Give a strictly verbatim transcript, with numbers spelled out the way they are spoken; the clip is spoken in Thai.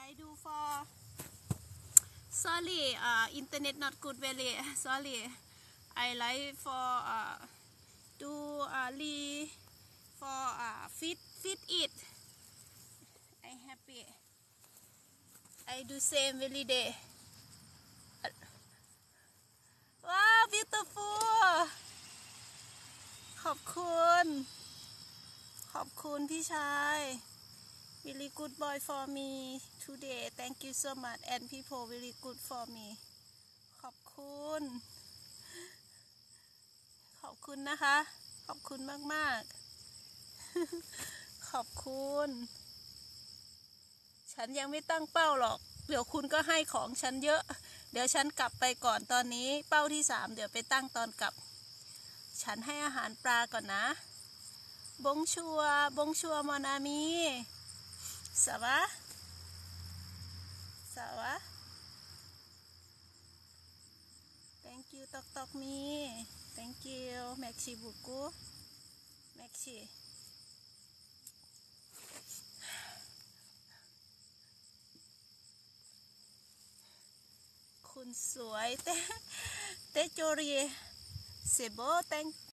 I do for sorry uh internet not good very sorry I like for uh do uh li for uh fit fit it I happy I do same every day wow beautiful ขอบคุณขอบคุณพี่ชาย really good boy for me today thank you so much and people really good for me ขอบคุณขอบคุณนะคะขอบคุณมากๆขอบคุณฉันยังไม่ตั้งเป้าหรอกเดี๋ยวคุณก็ให้ของฉันเยอะเดี๋ยวฉันกลับไปก่อนตอนนี้เป้าที่สามเดี๋ยวไปตั้งตอนกลับฉันให้อาหารปลาก่อนนะบงชัวบงชัวมอนามีสวะสวะ thank you ตอกตอกมี thank you แม็กซี่บุกุแม็กซี่คุณสวยเตเตโจรีเซโบ thank